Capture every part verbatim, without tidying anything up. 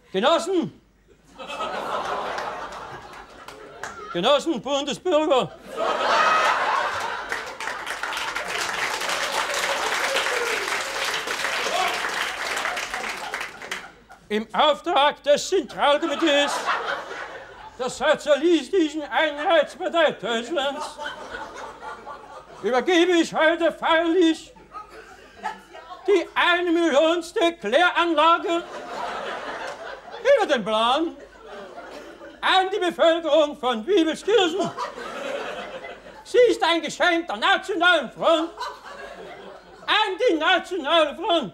Genossen! Genossen, Bundesbürger! Im Auftrag des Zentralkomitees der Sozialistischen Einheitspartei Deutschlands übergebe ich heute feierlich die eine Millionste Kläranlage über den Plan an die Bevölkerung von Wiebelskirchen. Sie ist ein Geschenk der Nationalen Front an die Nationale Front.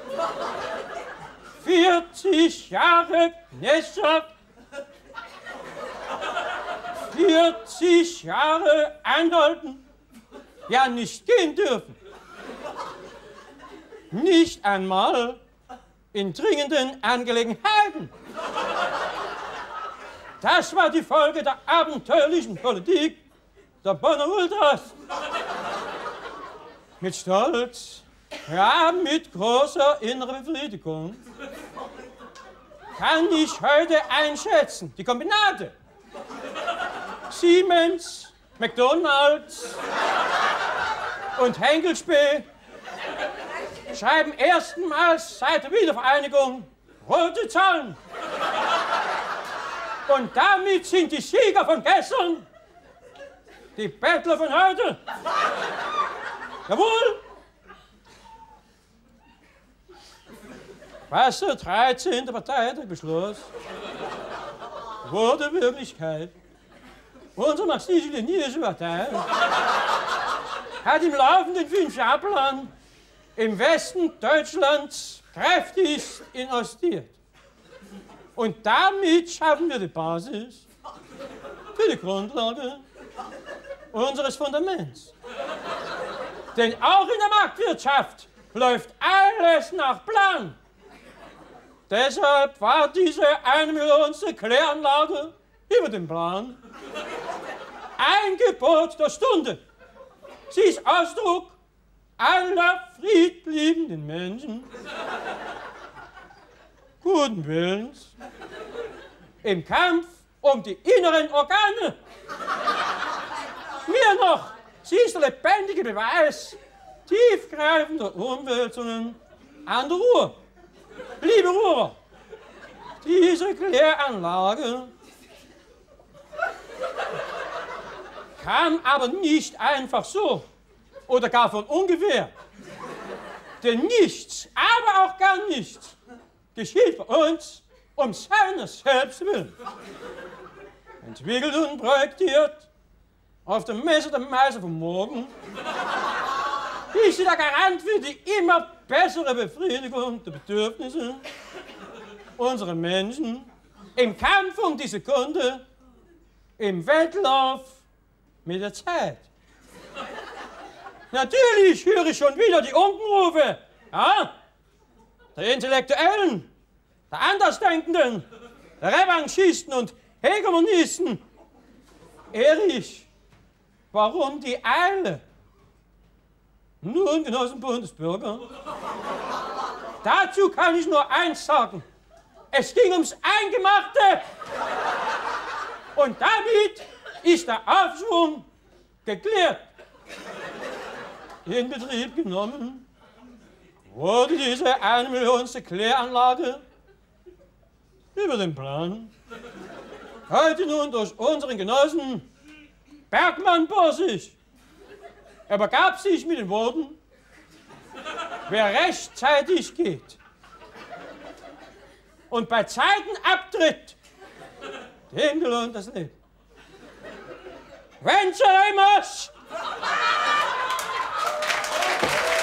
vierzig Jahre Knechtschaft, vierzig Jahre anhalten, ja nicht gehen dürfen. Nicht einmal in dringenden Angelegenheiten. Das war die Folge der abenteuerlichen Politik der Bonner Ultras. Mit Stolz, ja mit großer innerer Befriedigung kann ich heute einschätzen, die Kombinate Siemens, McDonalds und Henkel-Spee schreiben erstmals seit der Wiedervereinigung rote Zahlen. Und damit sind die Sieger von gestern die Bettler von heute. Jawohl! Was der dreizehnte Parteitagsbeschluss wurde Wirklichkeit. Unsere marxistisch-leninische Partei hat im laufenden Fünf-Jahr-Plan im Westen Deutschlands kräftigst investiert. Und damit schaffen wir die Basis für die Grundlage unseres Fundaments. Denn auch in der Marktwirtschaft läuft alles nach Plan. Deshalb war diese eine Millionste Kläranlage über den Plan ein Gebot der Stunde. Sie ist Ausdruck aller friedliebenden Menschen, guten Willens, im Kampf um die inneren Organe. Mehr noch, sie ist der lebendige Beweis tiefgreifender Umwälzungen an der Ruhr. Liebe Ruhrer, diese Kläranlage kam aber nicht einfach so oder gar von ungefähr. Denn nichts, aber auch gar nichts, geschieht bei uns um seines selbst willen. Entwickelt und projektiert auf der Messe der Meister von morgen ist sie der Garant für die immer bessere Befriedigung der Bedürfnisse unserer Menschen im Kampf um die Sekunde, im Wettlauf mit der Zeit. Natürlich höre ich schon wieder die Unkenrufe, ja, der Intellektuellen, der Andersdenkenden, der Revanchisten und Hegemonisten. Erich, warum die Eile? Nun, Genossen Bundesbürger, dazu kann ich nur eins sagen. Es ging ums Eingemachte. Und damit ist der Aufschwung geklärt. In Betrieb genommen wurde diese eine Millionste Kläranlage über den Plan heute nun durch unseren Genossen Bergmann-Borsig. Er begab sich mit den Worten, wer rechtzeitig geht und bei Zeiten abtritt, dem gelohnt das Leben. Venceremos!